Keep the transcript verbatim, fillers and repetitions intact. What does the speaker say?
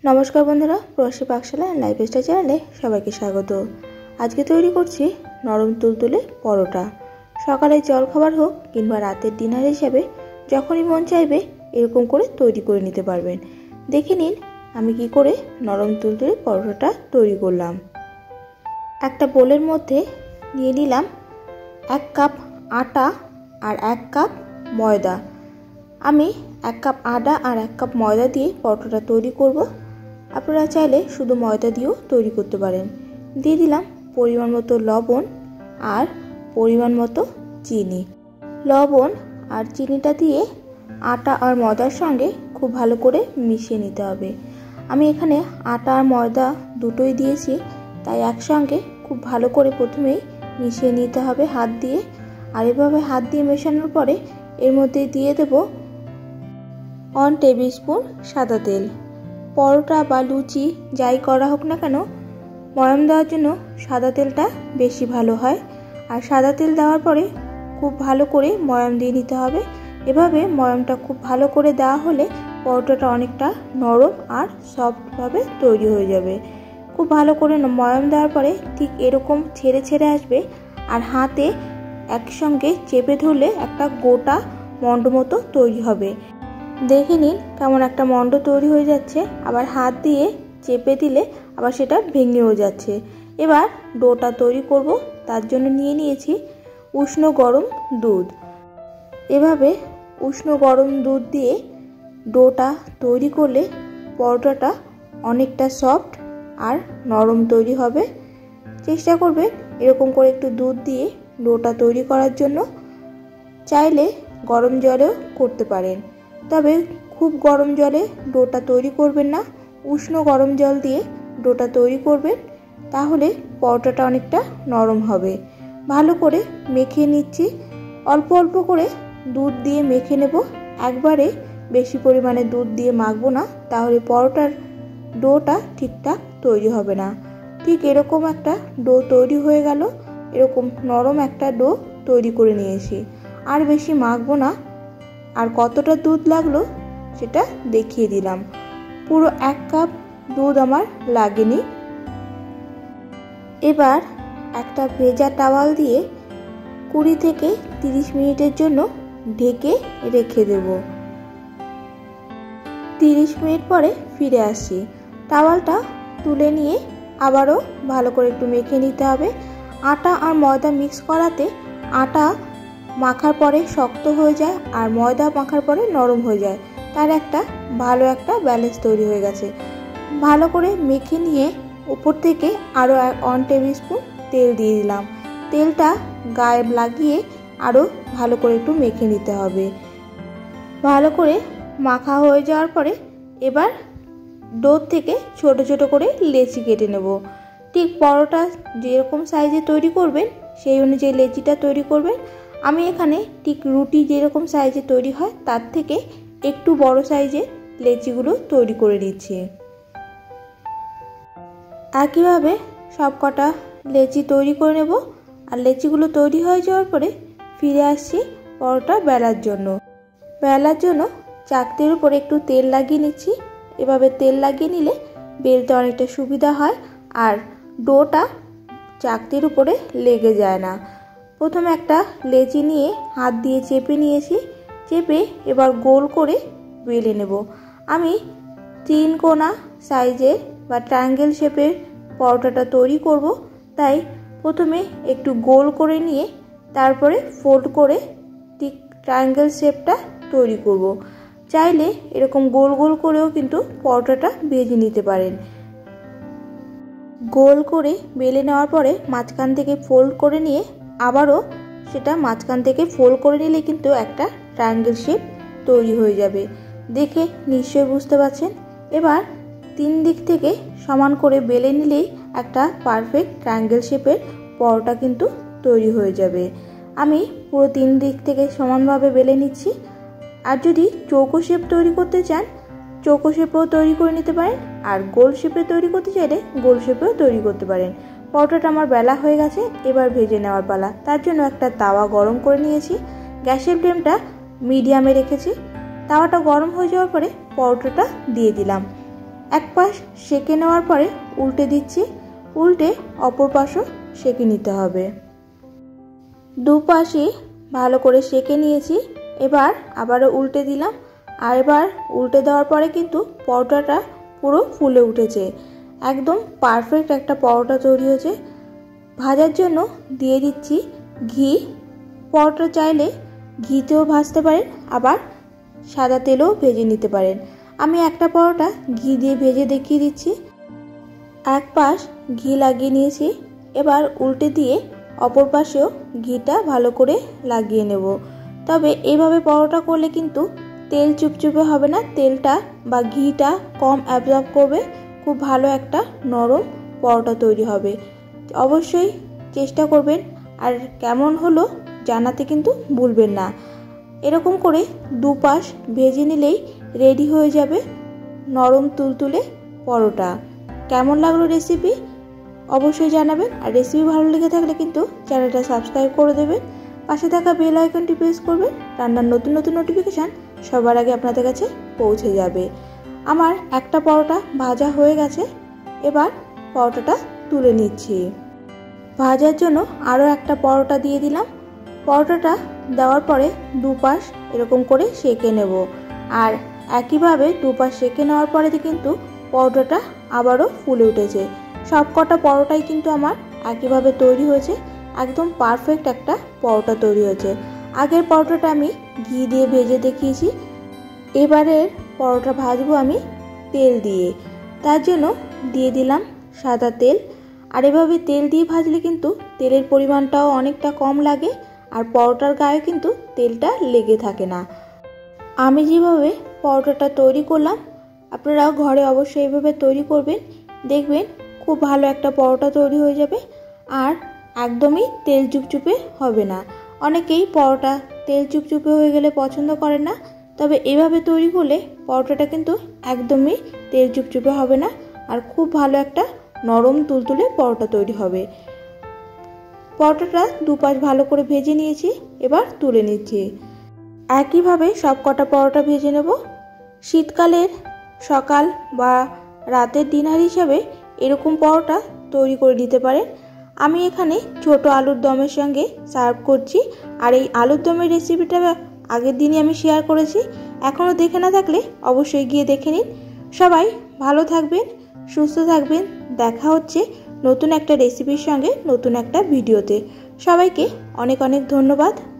नमस्कार बंधुरा प्रवासी पाकशाला एंड लाइफस्टाइल चैनले सबाइके स्वागत। आज के तैरी करछि नरम तुलतुले परोटा। सकाले जल खाबार होक किंबा रातेर डिनार हिसेबे जखोनी मन चाइबे एरकम करे तैरी करे निते पारबेन। देखे निन आमी कि करे नरम तुलतुले परोटाटा तैरी करलाम। एकटा बोलेर मध्य निये निलाम एक कप आटा और एक कप मयदा। आमी एक कप आटा और एक कप मयदा दिए परोटाटा तैरी करब। आपनारा चाइले शुधु मयदा दिएও तैरी करते पारेन। दिए दिलाम परिमाण मतो लवण और परिमाण मतो चीनी। लवण और चीनीटा दिए आटा और मयदार संगे खूब भालो करे मिशिए निते होबे। आमी एखाने आटा और मयदा दुटोई दिएछि, ताई एकसंगे खूब भालो करे प्रथमेई मिशिए निते होबे हाथ दिए। और एभाবে हाथ दिए मेशानोर परे एर मধ্যে दिए देब वन टेबिल स्पून सादा तेल। परोटा बा लुचि যাই করা হোক না কেন ময়াম দেওয়ার জন্য সাদা তেলটা বেশি ভালো হয়। আর সাদা তেল দেওয়ার পরে খুব ভালো করে ময়াম দিয়ে নিতে হবে। এভাবে ময়ামটা খুব ভালো করে দেওয়া হলে পরোটাটা অনেকটা নরম আর সফট ভাবে তৈরি হয়ে যাবে। খুব ভালো করে ময়াম দেওয়ার পরে ঠিক এরকম ছেড়ে ছেড়ে আসবে আর হাতে একসঙ্গে চেপে ধরলে একটা গোটা মন্ড মতো তৈরি হবে। দেখে নিন কেমন একটা মন্ড তৈরি হয়ে যাচ্ছে। আবার হাত দিয়ে চেপে দিলে আবার সেটা ভেঙেও যাচ্ছে। এবার ডোটা তৈরি করব, তার জন্য নিয়ে নিয়েছি উষ্ণ গরম দুধ। এভাবে উষ্ণ গরম দুধ দিয়ে ডোটা তৈরি করলে পরোটাটা অনেকটা সফট আর নরম তৈরি হবে। চেষ্টা করবেন এরকম করে একটু দুধ দিয়ে ডোটা তৈরি করার জন্য। চাইলে গরম জলেও করতে পারেন, তবে খুব গরম জলে ডোটা তৈরি করবেন না। উষ্ণ গরম জল দিয়ে ডোটা তৈরি করবেন, তাহলে পরোটাটা অনেকটা নরম হবে। ভালো করে মেখে নিচ্ছি। অল্প অল্প করে দুধ দিয়ে মেখে নেব, একবারে বেশি পরিমাণে দুধ দিয়ে মাখবো না, তাহলে পরোটার ডোটা ঠিকঠাক তৈরি হবে না। ঠিক এরকম একটা ডো তৈরি হয়ে গেল। এরকম নরম একটা ডো তৈরি করে নিয়েছি। আর বেশি মাখবো না। আর কতটা দুধ লাগলো সেটা দেখিয়ে দিলাম। পুরো এক কাপ দুধ আমার লাগেনি। এবার একটা ভেজা টাওয়াল দিয়ে কুড়ি থেকে তিরিশ মিনিটের জন্য ঢেকে রেখে দেব। তিরিশ মিনিট পরে ফিরে আসছি। টাওয়ালটা তুলে নিয়ে আবারও ভালো করে একটু মেখে নিতে হবে। আটা আর ময়দা মিক্স করাতে আটা মাখার পরে শক্ত হয়ে যায় আর ময়দা মাখার পরে নরম হয়ে যায়। তার একটা ভালো একটা ব্যালেন্স তৈরি হয়ে গেছে। ভালো করে মেখে নিয়ে উপর থেকে আরও ওয়ান টেবিল স্পুন তেল দিয়ে দিলাম। তেলটা গায়ে লাগিয়ে আরও ভালো করে একটু মেখে নিতে হবে। ভালো করে মাখা হয়ে যাওয়ার পরে এবার ডো থেকে ছোট ছোট করে লেচি কেটে নেব। ঠিক পরোটা যেরকম সাইজে তৈরি করবেন সেই অনুযায়ী লেচিটা তৈরি করবেন। আমি এখানে ঠিক রুটি যেরকম সাইজে তৈরি হয় তার থেকে একটু বড় সাইজে লেচিগুলো তৈরি করে নিচ্ছি। একইভাবে সব কটা লেচি তৈরি করে নেব। আর লেচিগুলো তৈরি হয়ে যাওয়ার পরে ফিরে আসছি পরোটা বেলার জন্য। বেলার জন্য চাকতির উপরে একটু তেল লাগিয়ে নিচ্ছি। এভাবে তেল লাগিয়ে নিলে বেলতে অনেকটা সুবিধা হয় আর ডোটা চাকতির উপরে লেগে যায় না। প্রথমে একটা লেচি নিয়ে হাত দিয়ে চেপে নিয়েছি। চেপে এবার গোল করে বেলে নেব। আমি তিন কোনা সাইজের বা ট্রায়াঙ্গেল শেপের পরোটাটা তৈরি করব, তাই প্রথমে একটু গোল করে নিয়ে তারপরে ফোল্ড করে ঠিক ট্রায়াঙ্গেল শেপটা তৈরি করব। চাইলে এরকম গোল গোল করেও কিন্তু পরোটাটা ভেজে নিতে পারেন। গোল করে বেলে নেওয়ার পরে মাঝখান থেকে ফোল্ড করে নিয়ে আবারও সেটা মাঝখান থেকে ফোল্ড করে নিলে কিন্তু একটা ট্রায়াঙ্গেল শেপ তৈরি হয়ে যাবে। দেখে নিশ্চয়ই বুঝতে পারছেন। এবার তিন দিক থেকে সমান করে বেলে নিলেই একটা পারফেক্ট ট্রায়াঙ্গেল শেপের পরোটা কিন্তু তৈরি হয়ে যাবে। আমি পুরো তিন দিক থেকে সমানভাবে বেলে নিচ্ছি। আর যদি চৌকো শেপ তৈরি করতে চান চৌকো শেপেও তৈরি করে নিতে পারেন, আর গোল শেপে তৈরি করতে চাইলে গোল শেপেও তৈরি করতে পারেন। পরোটাটা আমার বেলা হয়ে গেছে, এবার ভেজে নেওয়ার পালা। তার জন্য একটা তাওয়া গরম করে নিয়েছি। গ্যাসের ফ্লেমটা মিডিয়ামে রেখেছি। তাওয়াটা গরম হয়ে যাওয়ার পরে পরোটাটা দিয়ে দিলাম। এক পাশ সেঁকে নেওয়ার পরে উল্টে দিচ্ছি, উল্টে অপর পাশও সেঁকে নিতে হবে। দুপাশই ভালো করে সেঁকে নিয়েছি। এবার আবারও উল্টে দিলাম, আর এবার উল্টে দেওয়ার পরে কিন্তু পরোটাটা পুরো ফুলে উঠেছে, একদম পারফেক্ট একটা পরোটা তৈরি হয়েছে। ভাজার জন্য দিয়ে দিচ্ছি ঘি। পরোটা চাইলে ঘিতেও ভাজতে পারেন, আবার সাদা তেলেও ভেজে নিতে পারেন। আমি একটা পরোটা ঘি দিয়ে ভেজে দেখিয়ে দিচ্ছি। এক পাশ ঘি লাগিয়ে নিয়েছি, এবার উল্টে দিয়ে অপর পাশেও ঘিটা ভালো করে লাগিয়ে নেব। তবে এইভাবে পরোটা করলে কিন্তু তেল চুপচুপে হবে না, তেলটা বা ঘিটা কম অ্যাবজর্ব করবে, খুব ভালো একটা নরম পরোটা তৈরি হবে। অবশ্যই চেষ্টা করবেন, আর কেমন হলো জানাতে কিন্তু ভুলবেন না। এরকম করে দুপাশ ভেজে নিলেই রেডি হয়ে যাবে নরম তুলতুলে পরোটা। কেমন লাগলো রেসিপি অবশ্যই জানাবেন, আর রেসিপি ভালো লেগে থাকলে কিন্তু চ্যানেলটা সাবস্ক্রাইব করে দেবেন, পাশে থাকা বেল আইকনটি প্রেস করবেন, রান্নার নতুন নতুন নোটিফিকেশান সবার আগে আপনাদের কাছে পৌঁছে যাবে। আমার একটা পরোটা ভাজা হয়ে গেছে, এবার পরোটাটা তুলে নিচ্ছি। ভাজার জন্য আরও একটা পরোটা দিয়ে দিলাম। পরোটাটা দেওয়ার পরে দুপাশ এরকম করে সেঁকে নেব, আর একইভাবে দুপাশ সেঁকে নেওয়ার পরে কিন্তু পরোটাটা আবারও ফুলে উঠেছে। সব কটা পরোটাই কিন্তু আমার একইভাবে তৈরি হয়েছে, একদম পারফেক্ট একটা পরোটা তৈরি হয়েছে। আগের পরোটাটা আমি ঘি দিয়ে ভেজে দেখিয়েছি, এবারের পরোটা ভাজবো আমি তেল দিয়ে। তার জন্য দিয়ে দিলাম সাদা তেল, আর এভাবে তেল দিয়ে ভাজলে কিন্তু তেলের পরিমাণটাও অনেকটা কম লাগে, আর পরোটার গায়ে কিন্তু তেলটা লেগে থাকে না। আমি যেভাবে পরোটাটা তৈরি করলাম আপনারাও ঘরে অবশ্যই এইভাবে তৈরি করবেন, দেখবেন খুব ভালো একটা পরোটা তৈরি হয়ে যাবে, আর একদমই তেল চুপচুপে হবে না। অনেকেই পরোটা তেল চুপচুপে হয়ে গেলে পছন্দ করে না, তবে এভাবে তৈরি করলে পরোটাটা কিন্তু একদমই তেল চুপচুপে হবে না, আর খুব ভালো একটা নরম তুলতুলে পরোটা তৈরি হবে। পরোটাটা দুপাশ ভালো করে ভেজে নিয়েছি, এবার তুলে নিচ্ছি। একইভাবে সব কটা পরোটা ভেজে নেব। শীতকালের সকাল বা রাতের ডিনার হিসাবে এরকম পরোটা তৈরি করে নিতে পারেন। আমি এখানে ছোট আলুর দমের সঙ্গে সার্ভ করছি, আর এই আলুর দমের রেসিপিটা আগের দিনই আমি শেয়ার করেছি, এখনও দেখে না থাকলে অবশ্যই গিয়ে দেখে নিন। সবাই ভালো থাকবেন, সুস্থ থাকবেন, দেখা হচ্ছে নতুন একটা রেসিপির সঙ্গে নতুন একটা ভিডিওতে। সবাইকে অনেক অনেক ধন্যবাদ।